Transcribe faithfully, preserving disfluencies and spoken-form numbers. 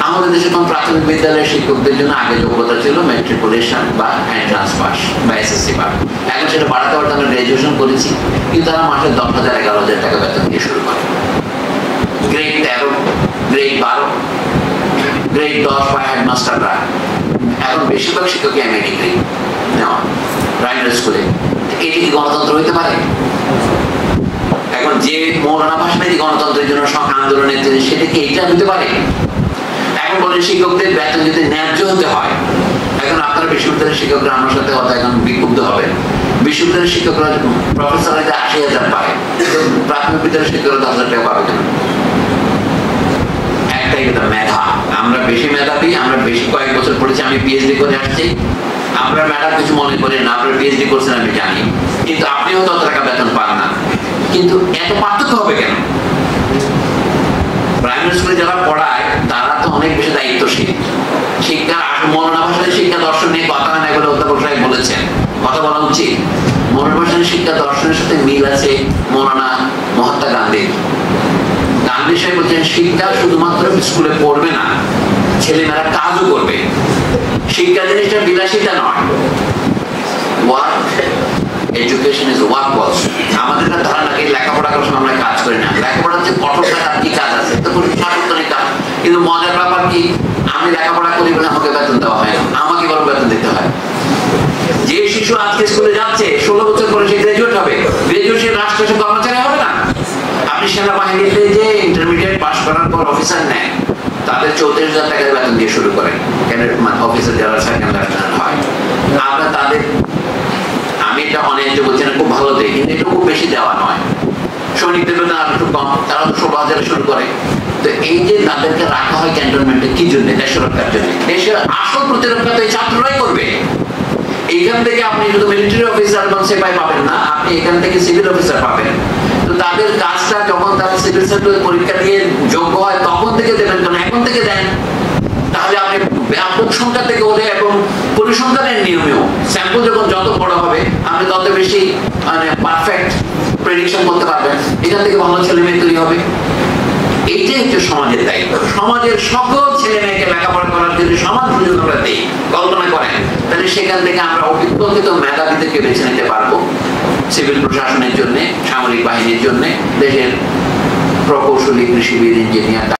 আমাদের দেশে কোন প্রাথমিক বিদ্যালয়ের শিক্ষকদের জন্য আগে যোগ্যতা ছিল ম্যাট্রিকুলেশন বা এন্ট্রান্স পাস বা এসএসসি পাস, এখন সেটা বাড়াতে বাড়াতে আমরা গ্রাজুয়েশন করেছি, কিন্তু তারা মাসে দশ হাজার এগারো হাজার টাকা বেতন দিয়ে শুরু করে। গ্রেড তেরো, গ্রেড বারো, গ্রেড দশ বা হেডমাস্টাররা এখন বেশিরভাগ শিক্ষক এমএ ডিগ্রি নেওয়া প্রাইমারি স্কুলে। এটি কি গণতন্ত্র হইতে পারে? এখন যে মৌলানা ভাসানী গণতন্ত্রের জন্য আন্দোলনের জন্য, সেটা কি এটা হতে পারে? এখন বলেন শিক্ষকদের বেতন যদি ন্যায্য হতে হয়, এখন আপনারা বিশ্ববিদ্যালয়ের শিক্ষকরা আমার সাথে হয়তো এখন বিক্ষুব্ধ হবেন, বিশ্ববিদ্যালয়ের শিক্ষকরা প্রফেসর হইতে আশি হাজার পায়, প্রাথমিক বিদ্যালয়ের শিক্ষকরা দশ হাজার টাকা পাবে কেন? একটাই কথা, মেধা। আমরা বেশি মেধাবী, আমরা বেশি কয়েক বছর পড়েছি, আমি পিএইচডি করে আসছি, আপনার ম্যাডাম কিছু মনে করেন না, আপনার পিএইচডি করছেন আমি জানি, কিন্তু আপনিও তত টাকা বেতন পান না, কিন্তু এত পার্থক্য হবে কেন? প্রাইমারি স্কুলে যারা পড়ায় তারা তো অনেক বেশি দায়িত্বশীল। শিক্ষা মৌলানা ভাসানী শিক্ষা দর্শন নিয়ে কথা হয় না বলে অধ্যাপক সাহেব বলেছেন, কথা বলা উচিত। মৌলানা ভাসানী শিক্ষা দর্শনের সাথে মিল আছে মৌলানা মহাত্মা গান্ধীর। গান্ধী সাহেব বলছেন শিক্ষা শুধুমাত্র স্কুলে পড়বে না, ছেলেমেয়েরা কাজও করবে। শিক্ষা জিনিসটা বিলাসিতা নয়, work education is work work. আমাদের একটা ধারণা কি লেখাপড়া করার সময় আমরা কাজ করি না, লেখাপড়ার যে কঠোর টাকার কি কাজ আছে, তো কোনো সার্বক্ষণিক কাজ। কিন্তু মজার ব্যাপার কি, আমি লেখাপড়া করি বলে আমাকে বেতন দেওয়া হয় না, আমাকে বড় বেতন দিতে হয়। যে শিশু আজকে স্কুলে যাচ্ছে ষোলো বছর পরে সে গ্রাজুয়েট হবে, গ্রাজুয়েট সে রাষ্ট্রীয় কর্মচারী হবে না। আপনি সেনাবাহিনীতে যে ইন্টারমিডিয়েট পাস করার পর অফিসার নেন, তাদের চৌত্রিশ হাজার টাকার বেতন দিয়ে শুরু করেন, অফিসার যারা সেকেন্ড লেফটেন্যান্ট হয়। আমরা তাদের, আমি এটা অনেক বলছি না খুব ভালো দেয়, কিন্তু এটা খুব বেশি দেওয়া নয়। সৈনিকদের বেতন আর একটু কম, তারা তো ষোলো হাজারে শুরু করে। তো এই যে তাদেরকে রাখা হয় ক্যান্টনমেন্টে কি জন্য? দেশের রক্ষার জন্য। দেশের আসল প্রতিরক্ষা তো এই ছাত্ররাই করবে। এইখান থেকে আপনি শুধু মিলিটারি অফিসার এবং সিপাহি পাবেন না, আপনি এখান থেকে সিভিল অফিসার পাবেন। তো তাদের কাজটা যখন তারা সিভিল সার্ভিস পরীক্ষা দিয়ে যোগ্য হয় তখন থেকে দেবেন, কারণ এখন থেকে দেন, তাহলে আপনি ব্যাপক সংখ্যা থেকে ওদের এবং পরিসংখ্যানের নিয়মেও স্যাম্পল যখন যত বড় হবে আপনি তত বেশি মানে পারফেক্ট প্রেডিকশন করতে পারবেন, এখান থেকে ভালো ছেলে মেয়ে তৈরি হবে। এইটাই হচ্ছে সমাজের দায়িত্ব। সমাজের সকল ছেলে মেয়েকে লেখাপড়া করার জন্য সমান সুযোগ আমরা দিই, কল্পনা করেন, তাহলে সেখান থেকে আমরা অভিজ্ঞত মেধাবীদেরকে বেছে নিতে পারবো সিভিল প্রশাসনের জন্য, সামরিক বাহিনীর জন্য, দেশের প্রকৌশলী, কৃষিবিদ, ইঞ্জিনিয়ার।